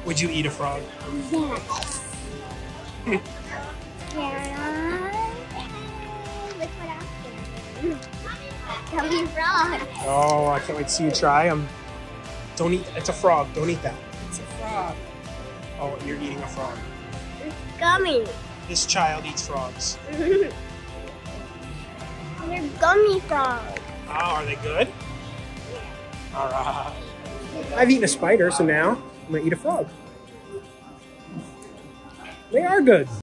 Would you eat a frog? Yes. Yeah. Look what happened. Gummy frog. Oh, I can't wait to see you try them. Don't eat. It's a frog. Don't eat that. It's a frog. Oh, you're eating a frog. It's gummy. This child eats frogs. They're gummy frogs. Oh, are they good? All right. I've eaten a spider, so now I'm gonna eat a frog. They are good.